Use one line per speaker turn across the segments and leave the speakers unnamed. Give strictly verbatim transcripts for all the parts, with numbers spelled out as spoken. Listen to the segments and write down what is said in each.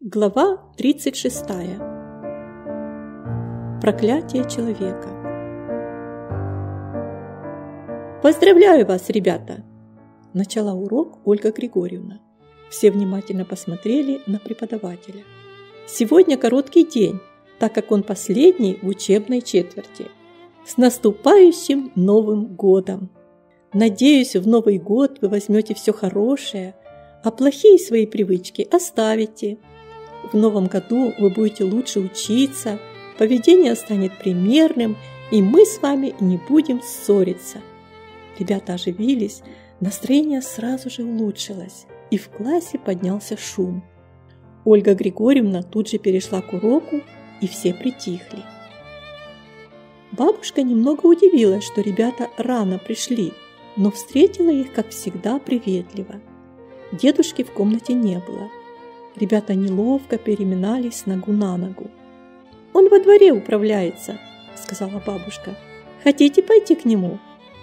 Глава тридцать шесть. Проклятие человека. Поздравляю вас, ребята! Начала урок Ольга Григорьевна. Все внимательно посмотрели на преподавателя. Сегодня короткий день, так как он последний в учебной четверти. С наступающим Новым годом! Надеюсь, в Новый год вы возьмете все хорошее, а плохие свои привычки оставите. В новом году вы будете лучше учиться, поведение станет примерным, и мы с вами не будем ссориться. Ребята оживились, настроение сразу же улучшилось, и в классе поднялся шум. Ольга Григорьевна тут же перешла к уроку, и все притихли. Бабушка немного удивилась, что ребята рано пришли, но встретила их, как всегда, приветливо. Дедушки в комнате не было. Ребята неловко переминались с ногу на ногу. «Он во дворе управляется», — сказала бабушка. «Хотите пойти к нему?»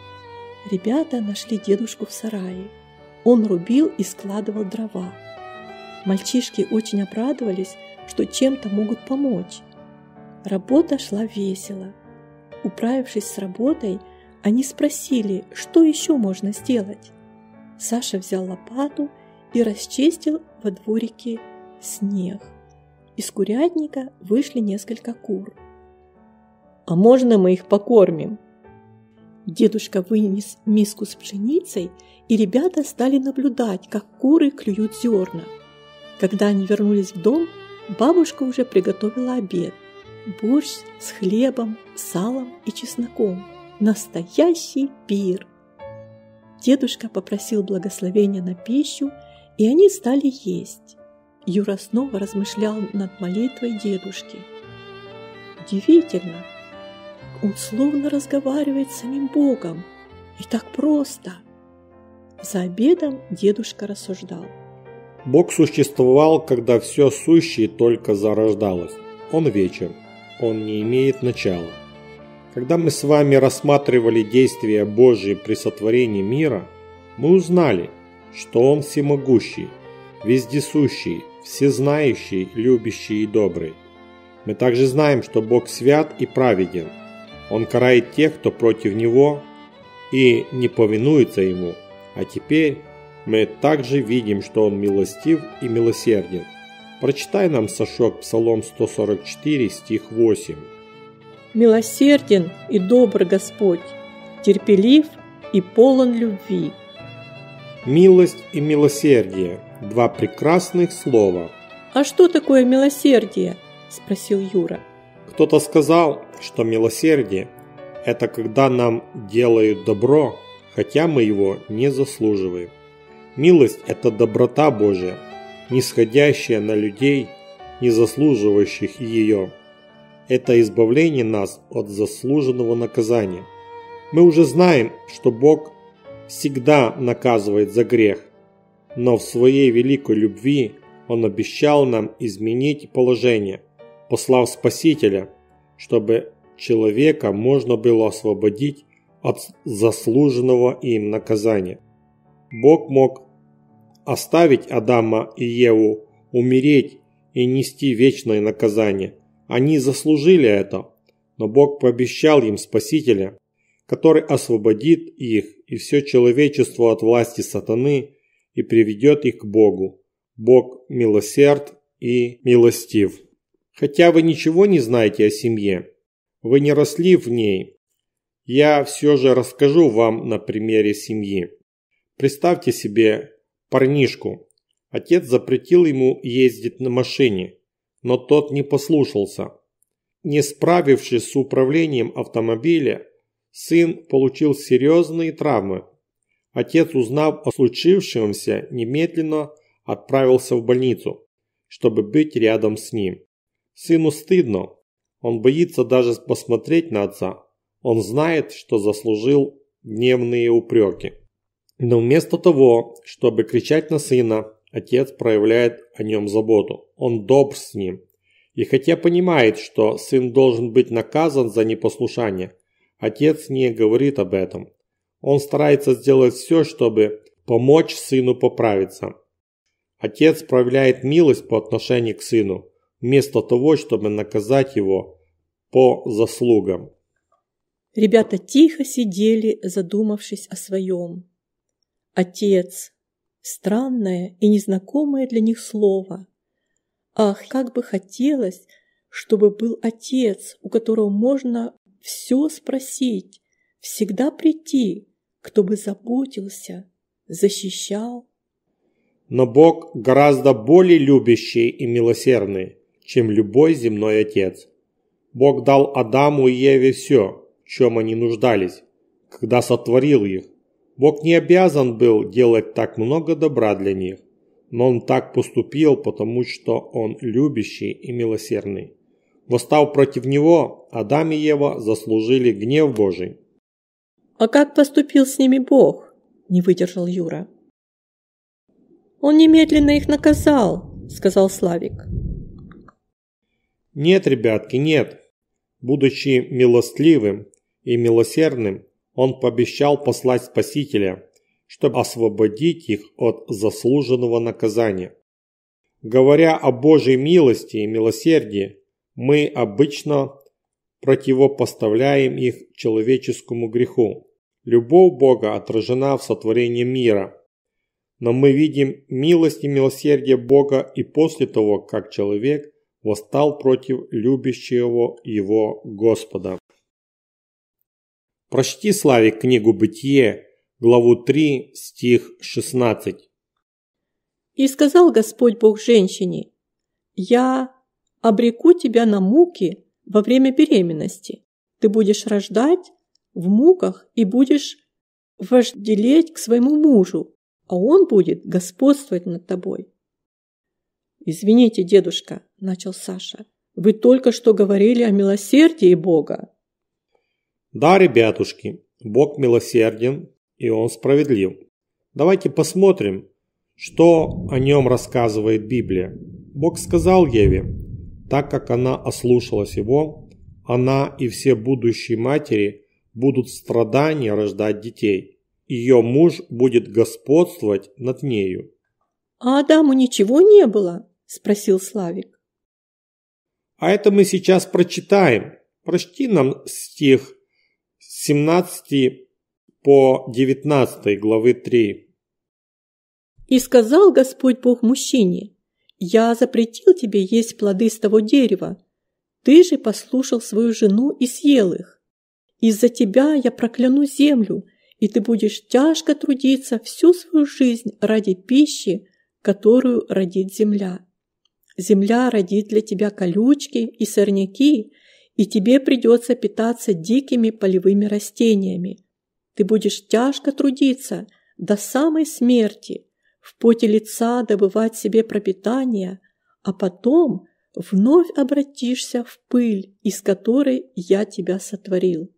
Ребята нашли дедушку в сарае. Он рубил и складывал дрова. Мальчишки очень обрадовались, что чем-то могут помочь. Работа шла весело. Управившись с работой, они спросили, что еще можно сделать. Саша взял лопату и расчистил во дворике снег. Из курятника вышли несколько кур. «А можно мы их покормим?» Дедушка вынес миску с пшеницей, и ребята стали наблюдать, как куры клюют зерна. Когда они вернулись в дом, бабушка уже приготовила обед. Борщ с хлебом, салом и чесноком. Настоящий пир! Дедушка попросил благословения на пищу, и они стали есть. Юра снова размышлял над молитвой дедушки. Удивительно! Он словно разговаривает с самим Богом. И так просто. За обедом дедушка рассуждал.
Бог существовал, когда все сущее только зарождалось. Он вечен. Он не имеет начала. Когда мы с вами рассматривали действия Божьи при сотворении мира, мы узнали, что Он всемогущий, вездесущий, всезнающий, любящий и добрый. Мы также знаем, что Бог свят и праведен. Он карает тех, кто против Него и не повинуется Ему. А теперь мы также видим, что Он милостив и милосерден. Прочитай нам, Сашок, Псалом сто сорок четыре, стих восемь.
«Милосерден и добр Господь, терпелив и полон любви».
Милость и милосердие – два прекрасных слова.
«А что такое милосердие?» – спросил Юра.
Кто-то сказал, что милосердие – это когда нам делают добро, хотя мы его не заслуживаем. Милость – это доброта Божья, нисходящая на людей, не заслуживающих ее. Это избавление нас от заслуженного наказания. Мы уже знаем, что Бог всегда наказывает за грех, но в своей великой любви Он обещал нам изменить положение, послав Спасителя, чтобы человека можно было освободить от заслуженного им наказания. Бог мог оставить Адама и Еву умереть и нести вечное наказание. Они заслужили это, но Бог пообещал им Спасителя, который освободит их и все человечество от власти сатаны и приведет их к Богу. Бог милосерд и милостив. Хотя вы ничего не знаете о семье, вы не росли в ней, я все же расскажу вам на примере семьи. Представьте себе парнишку. Отец запретил ему ездить на машине, но тот не послушался. Не справившись с управлением автомобиля, сын получил серьезные травмы. Отец, узнав о случившемся, немедленно отправился в больницу, чтобы быть рядом с ним. Сыну стыдно, он боится даже посмотреть на отца. Он знает, что заслужил гневные упреки. Но вместо того, чтобы кричать на сына, отец проявляет о нем заботу. Он добр с ним. И хотя понимает, что сын должен быть наказан за непослушание, отец не говорит об этом. Он старается сделать все, чтобы помочь сыну поправиться. Отец проявляет милость по отношению к сыну, вместо того, чтобы наказать его по заслугам.
Ребята тихо сидели, задумавшись о своем. Отец. Странное и незнакомое для них слово. Ах, как бы хотелось, чтобы был отец, у которого можно все спросить, всегда прийти, кто бы заботился, защищал.
Но Бог гораздо более любящий и милосердный, чем любой земной отец. Бог дал Адаму и Еве все, в чем они нуждались, когда сотворил их. Бог не обязан был делать так много добра для них, но Он так поступил, потому что Он любящий и милосердный. Восстав против Него, Адам и Ева заслужили гнев Божий.
«А как поступил с ними Бог?» – не выдержал Юра. «Он немедленно их наказал», – сказал Славик.
Нет, ребятки, нет. Будучи милостливым и милосердным, Он пообещал послать Спасителя, чтобы освободить их от заслуженного наказания. Говоря о Божьей милости и милосердии, мы обычно противопоставляем их человеческому греху. Любовь Бога отражена в сотворении мира, но мы видим милость и милосердие Бога и после того, как человек восстал против любящего его Господа. Прочти, Славик, книгу «Бытие», главу три, стих шестнадцать.
«И сказал Господь Бог женщине: я обреку тебя на муки во время беременности. Ты будешь рождать в муках и будешь вожделеть к своему мужу, а он будет господствовать над тобой». «Извините, дедушка», – начал Саша, – «вы только что говорили о милосердии Бога».
Да, ребятушки, Бог милосерден и Он справедлив. Давайте посмотрим, что о Нем рассказывает Библия. Бог сказал Еве, так как она ослушалась Его, она и все будущие матери будут в страдании рождать детей. Ее муж будет господствовать над нею.
«А Адаму ничего не было?» – спросил Славик.
А это мы сейчас прочитаем. Прочти нам стих с семнадцатого по девятнадцатый главы три.
«И сказал Господь Бог мужчине: я запретил тебе есть плоды с того дерева. Ты же послушал свою жену и съел их. Из-за тебя я прокляну землю, и ты будешь тяжко трудиться всю свою жизнь ради пищи, которую родит земля. Земля родит для тебя колючки и сорняки, и тебе придется питаться дикими полевыми растениями. Ты будешь тяжко трудиться до самой смерти, в поте лица добывать себе пропитание, а потом вновь обратишься в пыль, из которой я тебя сотворил».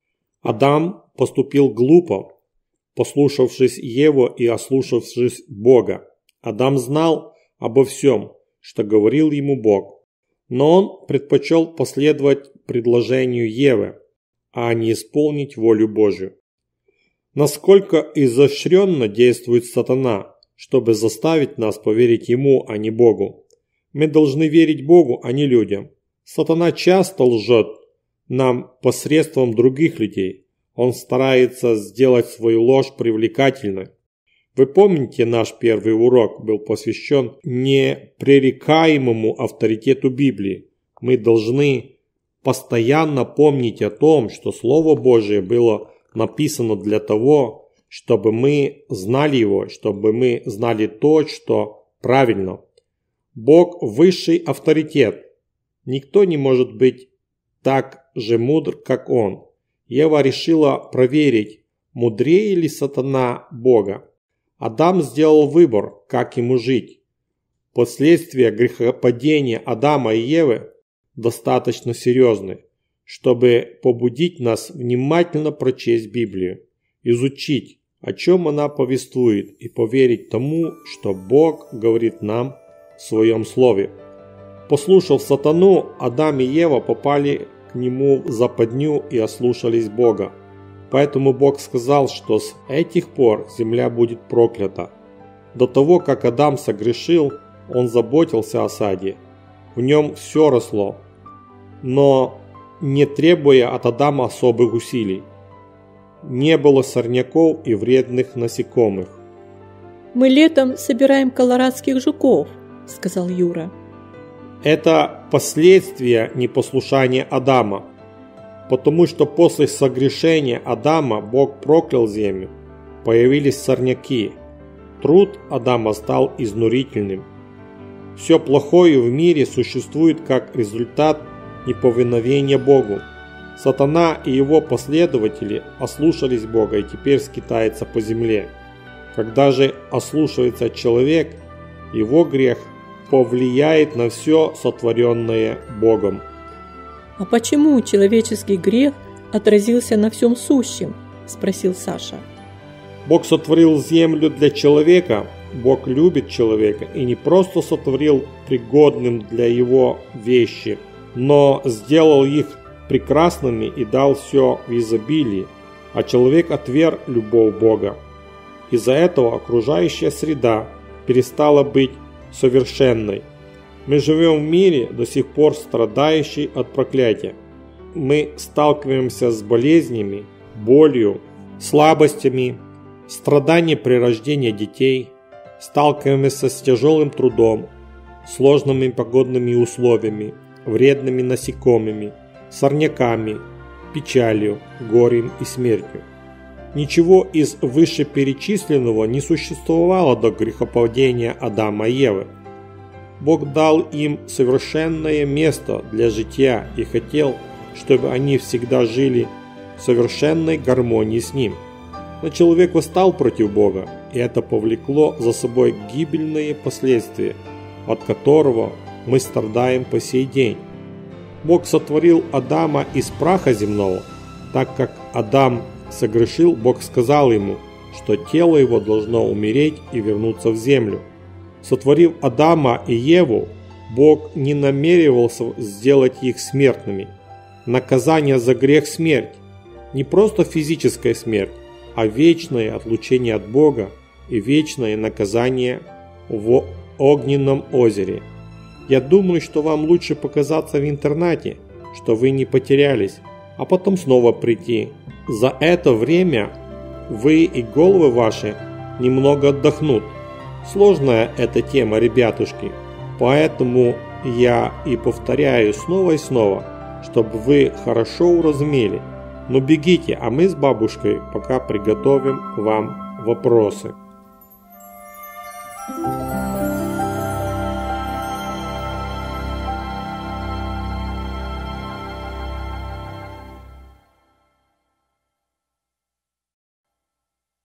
Адам поступил глупо, послушавшись Еву и ослушавшись Бога. Адам знал обо всем, что говорил ему Бог, но он предпочел последовать предложению Евы, а не исполнить волю Божью. Насколько изощренно действует сатана, чтобы заставить нас поверить ему, а не Богу. Мы должны верить Богу, а не людям. Сатана часто лжет нам посредством других людей. Он старается сделать свою ложь привлекательной. Вы помните, наш первый урок был посвящен непререкаемому авторитету Библии. Мы должны постоянно помнить о том, что Слово Божие было написано для того, чтобы мы знали его, чтобы мы знали то, что правильно. Бог – высший авторитет. Никто не может быть так же мудр, как Он. Ева решила проверить, мудрее ли сатана Бога. Адам сделал выбор, как ему жить. Последствия грехопадения Адама и Евы достаточно серьезны, чтобы побудить нас внимательно прочесть Библию, изучить, о чем она повествует, и поверить тому, что Бог говорит нам в Своем Слове. Послушав сатану, Адам и Ева попали к нему в западню и ослушались Бога. Поэтому Бог сказал, что с этих пор земля будет проклята. До того, как Адам согрешил, он заботился о саде. В нем все росло, но не требуя от Адама особых усилий. Не было сорняков и вредных насекомых.
«Мы летом собираем колорадских жуков», – сказал Юра.
Это последствия непослушания Адама, потому что после согрешения Адама Бог проклял землю, появились сорняки. Труд Адама стал изнурительным. Все плохое в мире существует как результат неповиновения Богу. Сатана и его последователи ослушались Бога и теперь скитаются по земле. Когда же ослушается человек, его грех повлияет на все сотворенное Богом.
«А почему человеческий грех отразился на всем сущем?» – спросил Саша.
Бог сотворил землю для человека. Бог любит человека и не просто сотворил пригодным для его вещи, но сделал их прекрасными и дал все в изобилии, а человек отверг любовь Бога. Из-за этого окружающая среда перестала быть совершенной. Мы живем в мире, до сих пор страдающий от проклятия. Мы сталкиваемся с болезнями, болью, слабостями, страданием при рождении детей, сталкиваемся с тяжелым трудом, сложными погодными условиями, вредными насекомыми, сорняками, печалью, горем и смертью. Ничего из вышеперечисленного не существовало до грехопадения Адама и Евы. Бог дал им совершенное место для жития и хотел, чтобы они всегда жили в совершенной гармонии с Ним. Но человек восстал против Бога, и это повлекло за собой гибельные последствия, от которого мы страдаем по сей день. Бог сотворил Адама из праха земного. Так как Адам согрешил, Бог сказал ему, что тело его должно умереть и вернуться в землю. Сотворив Адама и Еву, Бог не намеревался сделать их смертными. Наказание за грех – смерть. Не просто физическая смерть, а вечное отлучение от Бога и вечное наказание в огненном озере. Я думаю, что вам лучше показаться в интернате, что вы не потерялись, а потом снова прийти. За это время вы и головы ваши немного отдохнут. Сложная эта тема, ребятушки, поэтому я и повторяю снова и снова, чтобы вы хорошо уразумели. Но бегите, а мы с бабушкой пока приготовим вам вопросы.